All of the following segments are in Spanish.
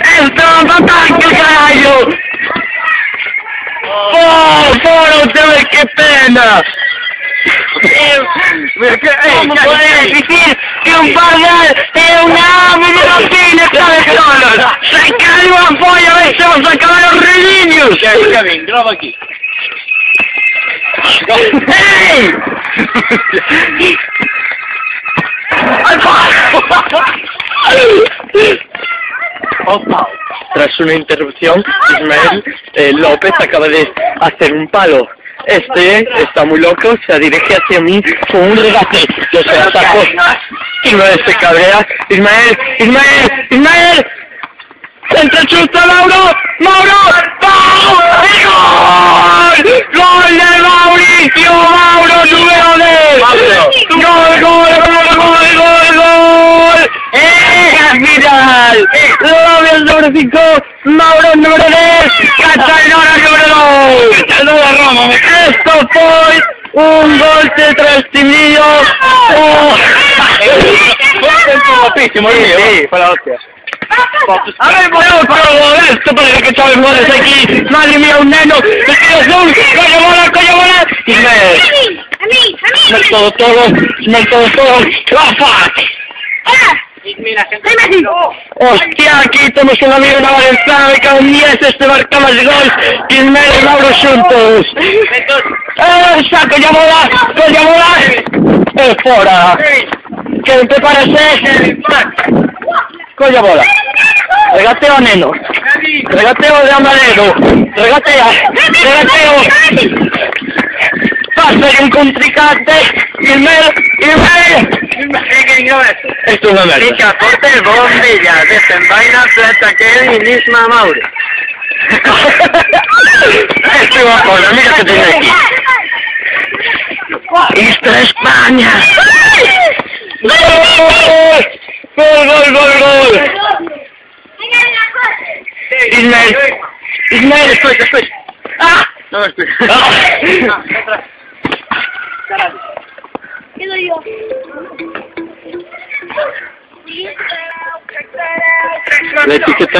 ¡Esto va tanto, carajo! ¡Oh, ustedes, qué pena! ¿Cómo puedes decir que un padre es una ave de los cines cabezones? ¡Se cayó a pollo, eso! ¡Se acaban los ridillos! Kevin, graba aquí. ¡Ey! Opa. Tras una interrupción, Ismael López acaba de hacer un palo. Este está muy loco, se dirige hacia mí con un regate. Yo se ataco. Ismael se cabrea. Ismael. ¡Entra chuta, Mauro! ¡Gol! ¡Gol de Mauricio! ¡Mauro, número 10! ¡Gol! ¡Final! Lobios número 5, Mauro número 10, Catalina número 2. Esto fue un gol de trastimillo. Sí, fue la hostia. A ver, por esto parece que echaba goles aquí. Madre mía, un neno. Vestido azul. Coño bola. Ismael. Ismael todo. ¡Rafa! Mira, gente. Hostia, aquí tenemos un amigo en la Valenciana, me cago en 10, este marca más gol. Ismael y Mauro juntos. Saco, ya bola. Fora. Que te parece? Colla bola. Regateo neno. Regateo de amarelo. Regateo. Passa di un contricante. Ismael. Esto es una merda. Mica, porta el bombilla, desenvaina plata que y misma Mauro. Esto es una cosa, mira que tiene aquí. Esto es España. Gol. Ismael, después. ¡Ah! No, espera. Quedo yo. La etiqueta.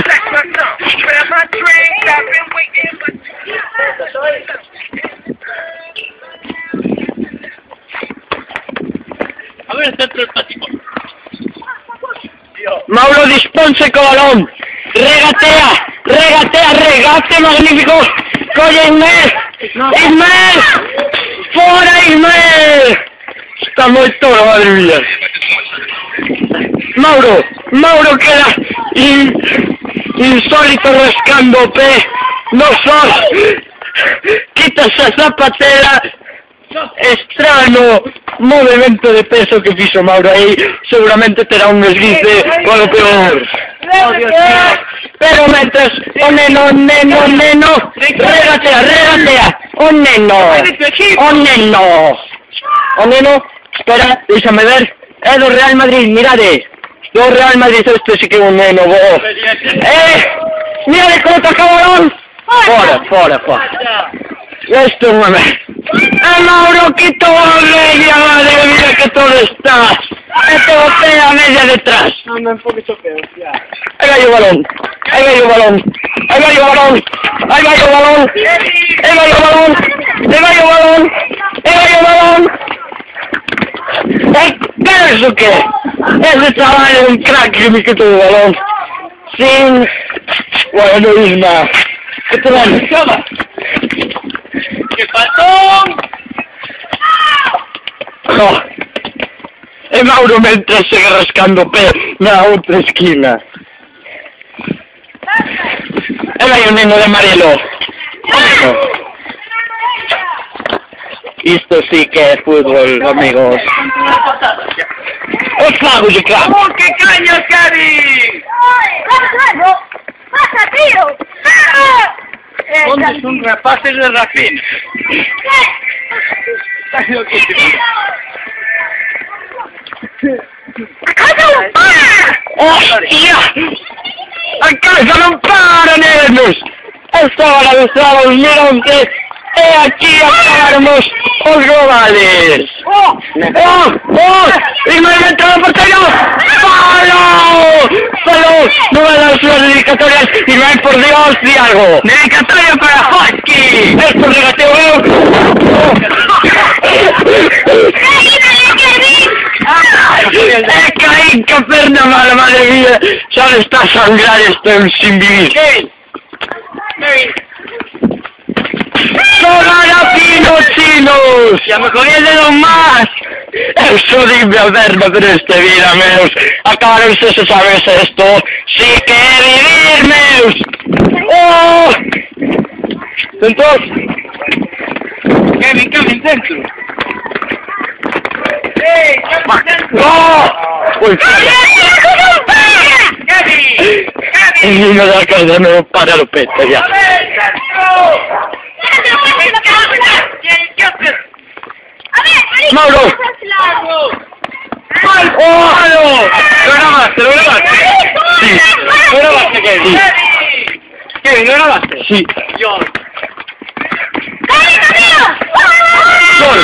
A ver, centro el plástico. Mauro disponse con balón. Regate magnífico. Colla Ismael. Fuera Ismael. Está muerto, madre mía. Mauro queda insólito rascando no sos. Quita esa zapatera. Extraño movimiento de peso que hizo Mauro ahí, seguramente te da un esguince o lo peor. Pero mientras, neno, regatea, neno, espera, déjame ver, do Real Madrid, mirade, do Real Madrid, esto sí que es un neno, vos. Mirade cómo toca el balón, fora. Esto es una merda. Mauro, quito media, madre mía que todo estás. Este botea media detrás. No, un poquito peor, ya. Ahí va el balón. ¿Qué es eso qué? Ese chaval es un crack que me quitó el balón. Sin... Bueno, Isma. ¿Qué te dan? ¡Qué patón! Mauro mentre sigue rascando na otra esquina. Hay un neno de amarelo. Esto sí que es fútbol, amigos. ¡Oh, qué caño, Kevin! ¡Pasa, tío! ¿Dónde son rapaces de Rafín? Estás loquísimo. ¡Hostia! ¡Acá no para, nenos! Esta hora de sábado, mirantes, aquí acabaremos los globales. ¡Oh! ¡Y me he entrado por porterio! ¡Palo! no me dan sus dedicatorias, Ismael, por Dios, di algo. Dedicatoria para Husky. Esto es regateo, Caín, Capernaum, la madre mía, solo está a sangrar este sin vivir. ¡Sogar chinos! ¡Ya me comí el dedo más! Eso dime a verlo, pero este vida, meus. Acabaron se sabes esto. ¡Sí que vivir, meus! ¡Oh! Entonces... Kevin, dentro. ¡No! ¡Uy! El niño de la casa me para los petos ya. ¡Mauro! ¡Oh! ¿Lo grabaste? Sí. ¿Lo grabaste, Kevin? Sí. Kevin, ¿lo grabaste? Sí. Yo. ¡Gol!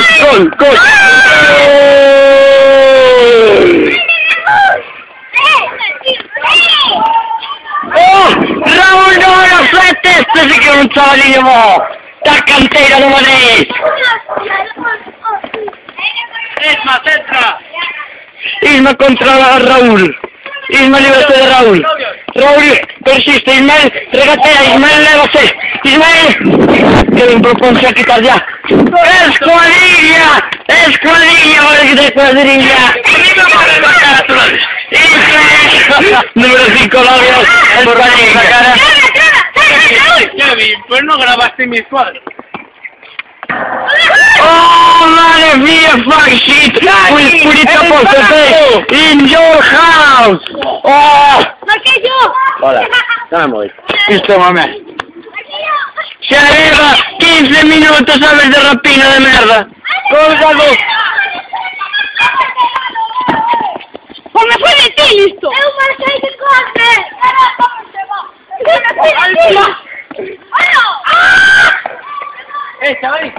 ¡Oh! ¡Raúl, no lo sueltes! ¡Este sí que es un chavalillo! ¡La cantera de Madrid! Isma, centra. Isma contra Raúl. Isma, líbrate de Raúl. Raúl persiste. Ismael, regatea. Ismael, lévase. Ismael. Kevin, proponse a quitar ya. ¡Escuadrilla! ¡De cuadrilla! Número 5, labios. Escuadrilla. Kevin, pues no grabaste mis cuadros. Oh, madre mía, fuck shit! With Purita Posete in your house! Oh! ¡Marqué yo! Hola, dame móvil. Listo, mamá. Se arriba 15 minutos, sabes, de rapina de merda. ¡Cólgalo! ¡Pues me fue de ti, listo! ¡Es un marqué de corte! ¡Me fue de ti! Chavalín.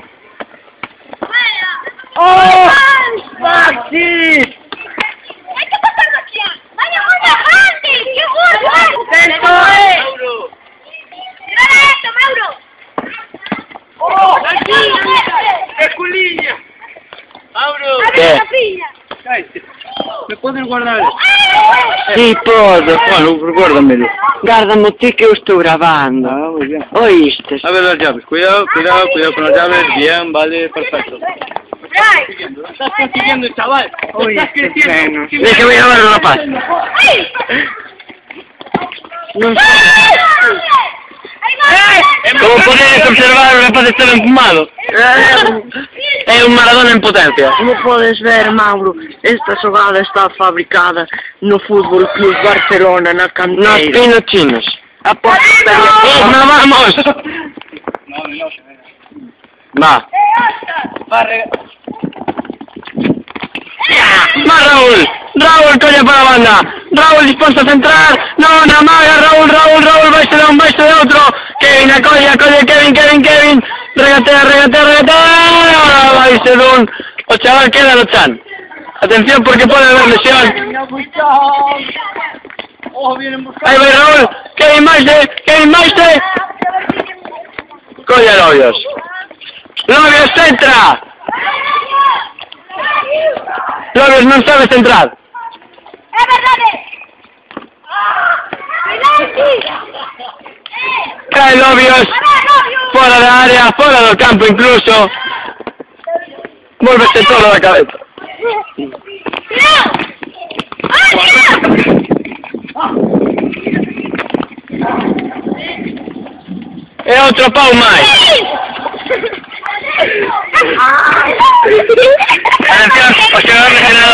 ¡Oh! ¡Fuck shit! ¡Hay que pasarlo aquí! ¡Vaya, vaya, Andy! ¡Qué bueno! ¡Dentro! ¡Mira esto, Mauro! ¡Oh! ¡Qué culiña! Mauro. ¿Qué? ¡La pilla! Cállate. ¿Me puedes guardar? Sì, posso. Guardamelo. Guardami te che io sto gravando. muy bien. Oíste. A ver las llaves. Cuidado con las llaves. Bien, vale, perfecto. Estás consiguiendo, chaval. Estás creciendo. Déjame llamar a la paz. No sé. ¿Cómo podéis observar, me parece estar enfumado? É un Maradona en potencia. Como podes ver, Mauro, esta xogada está fabricada no Fútbol Club Barcelona, na Nos canteira. pinos chinos. Aposto ¡No vamos! Va. ¡Va Raúl! ¡Raúl, coño para la banda! ¡Raúl dispuesto a centrar! ¡No, una maga! ¡Raúl, baixo de un, baixo de otro! ¡Kevin, acolla, Kevin! ¡Regatea! ¡Baixo de un! O chaval queda no chan. Atención porque puede haber lesión. Ahí va Raúl. Kevin Maiste. Colla Lobios. Lobios centra. Lobios no sabe centrar. ¡Es verdad! Cae Lobios. Fuera de área, fuera del campo incluso. Vuélvese todo la cabeza. E outro pau máis. Atención, o xogador lesionado.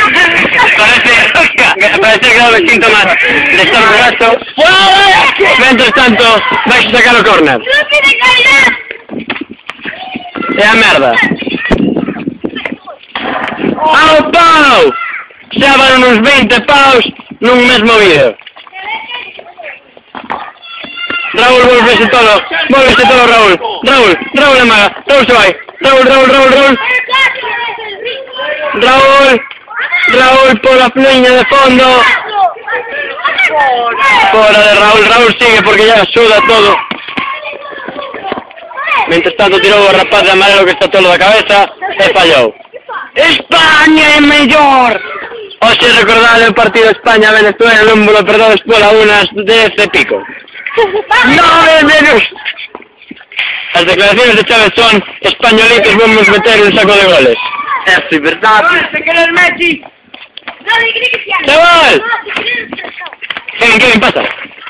Parece que dado síntomas de estornudazo. Mientras tanto, vais a sacar o córner. É a merda. Ao pau! Xa van uns 20 paus nun mesmo vídeo. Raúl, vuélvese todo, Raúl amaga, Raúl se vai, Raúl pola liña de fondo, Fuera de Raúl. Raúl sigue porque ya suda todo. Mientras tanto tirou o rapaz de amarelo que está todo da cabeza e fallou. España é mellor! Hoxe recordade o partido España-Venezuela, non vos lo perdones pola unas 10 e pico. 9 menos. As declaraciones de Chávez son españolitos, vamos a meter un saco de goles. Eso es verdad. ¡Se quiere el Messi! ¡Chaval! Kevin, pasa.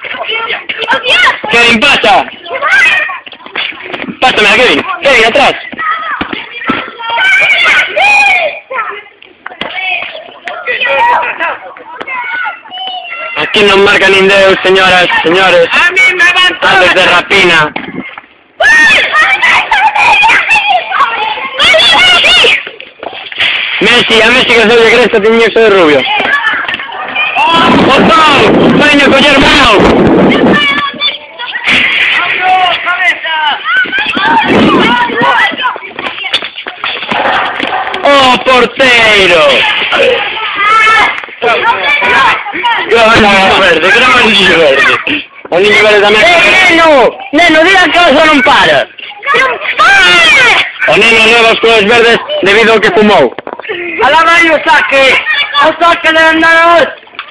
Kevin, pasa. Pásame a Kevin. Kevin, atrás. Aquí no marca nin Deus, señoras, señores. ¡A mí me van Antes de rapina. Messi, a Messi que soy de cresta, tiño que ser de rubio. ¡Otón! ¡Veño con hermano! ¡Oh, porteiro! Grama verde, grama niño verde. O niño verde tamén. Neno! Neno, diga que eso non para. O neno leva os colores verdes debido ao que fumou. ¡Alá vai o saque! ¡O saque de andaros!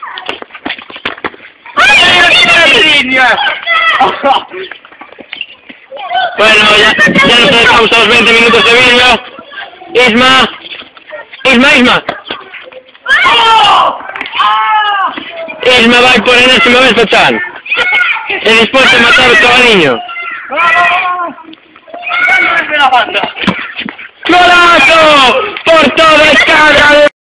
Bueno, ya nos dejamos a los 20 minutos de vídeo. Isma. Isma vai por enésima vez o chan. E despois de matar o chavaliño. ¡Golazo! ¡Por toda escadra!